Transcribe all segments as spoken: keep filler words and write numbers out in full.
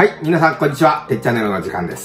はい、皆さんこんにちは。てっチャンネルの時間です。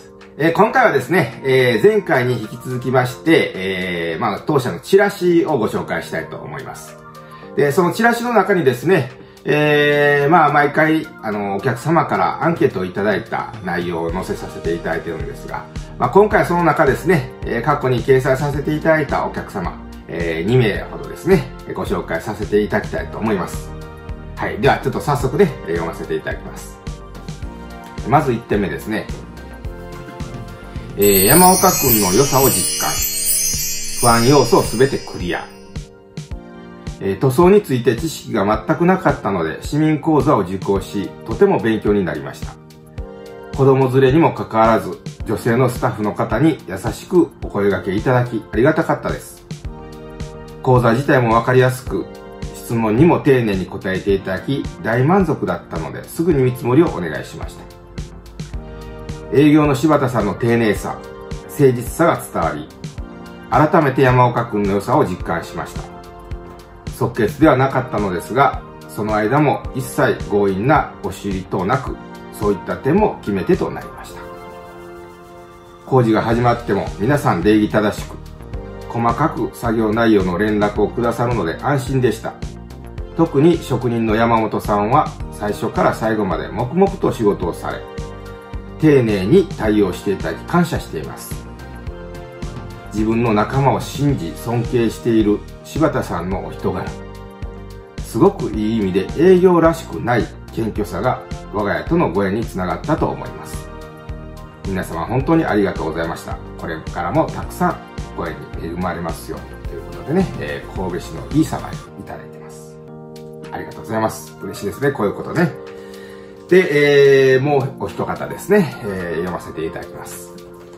えー、今回はですね、えー、前回に引き続きまして、えー、まあ、当社のチラシをご紹介したいと思います。で、そのチラシの中にですね、えー、まあ、毎回、あの、お客様からアンケートをいただいた内容を載せさせていただいているんですが、まあ、今回その中ですね、えー、過去に掲載させていただいたお客様、えー、にめいほどですね、ご紹介させていただきたいと思います。はい。では、ちょっと早速で読ませていただきます。まずいってんめですね。えー、山岡くんの良さを実感。不安要素をすべてクリア。えー、塗装について知識が全くなかったので、市民講座を受講し、とても勉強になりました。子供連れにもかかわらず、女性のスタッフの方に優しくお声掛けいただき、ありがたかったです。講座自体もわかりやすく、質問にも丁寧に答えていただき、大満足だったので、すぐに見積もりをお願いしました。営業の柴田さんの丁寧さ、誠実さが伝わり、改めて山岡くんの良さを実感しました。即決ではなかったのですが、その間も一切強引な押し入り等なく、そういった点も決め手となりました。工事が始まっても皆さん礼儀正しく、細かく作業内容の連絡をくださるので安心でした。特に職人の山本さんは最初から最後まで黙々と仕事をされ、丁寧に対応していただき感謝しています。自分の仲間を信じ尊敬している柴田さんのお人柄、すごくいい意味で営業らしくない謙虚さが我が家とのご縁につながったと思います。皆様本当にありがとうございました。これからもたくさんご縁に恵まれますようにということでね、えー、神戸市のいいさまいただいてます。ありがとうございます。嬉しいですね、こういうことね。で、えー、もうお一方ですね、えー、読ませていただきます。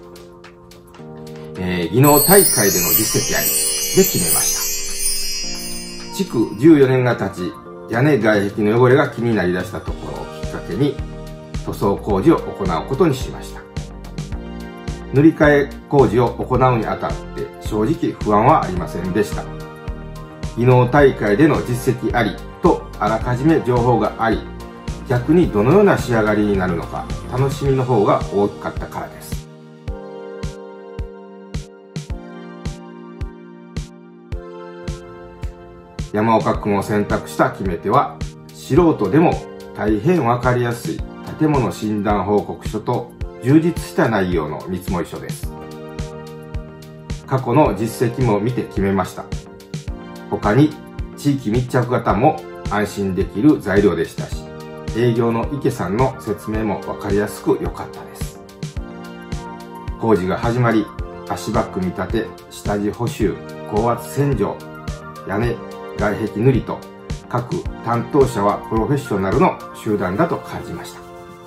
えー、技能大会での実績ありで決めました。築じゅうよねんが経ち、屋根外壁の汚れが気になりだしたところをきっかけに、塗装工事を行うことにしました。塗り替え工事を行うにあたって正直不安はありませんでした。技能大会での実績ありとあらかじめ情報があり、逆にどのような仕上がりになるのか楽しみの方が大きかったからです。山岡くんを選択した決め手は、素人でも大変わかりやすい建物診断報告書と充実した内容の見積書です。過去の実績も見て決めました。他に地域密着型も安心できる材料でしたし、営業の池さんの説明も分かりやすく良かったです。工事が始まり、足場組み立て、下地補修、高圧洗浄、屋根、外壁塗りと、各担当者はプロフェッショナルの集団だと感じました。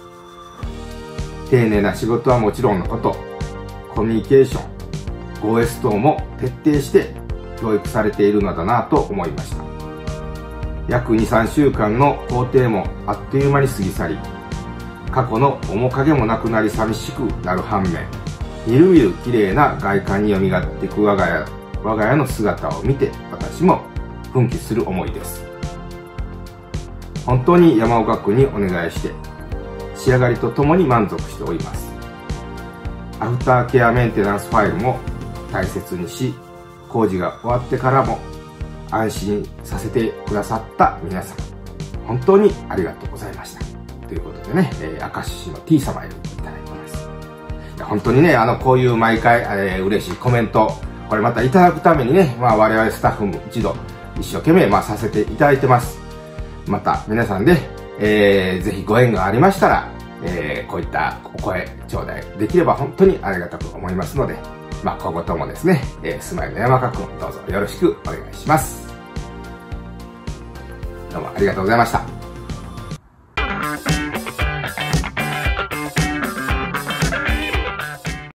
丁寧な仕事はもちろんのこと、コミュニケーション、ゴーエス 等も徹底して教育されているのだなと思いました。約に、さんしゅうかんの工程もあっという間に過ぎ去り、過去の面影もなくなり寂しくなる反面、みるみる綺麗な外観に蘇っていく我が家、我が家の姿を見て私も奮起する思いです。本当に山岡くんにお願いして、仕上がりとともに満足しております。アフターケアメンテナンスファイルも大切にし、工事が終わってからも安心させてくださった皆さん、本当にありがとうございました。ということでね、えー、明石市の T 様よりいただいてます。いや本当にね、あの、こういう毎回、えー、嬉しいコメント、これまたいただくためにね、まあ我々スタッフも一度一生懸命、まあ、させていただいてます。また皆さんで、えー、ぜひご縁がありましたら、えー、こういったお声頂戴できれば本当にありがたく思いますので、まあ、今後ともですね、えー、スマイルの山岡くん、どうぞよろしくお願いします。どうもありがとうございました。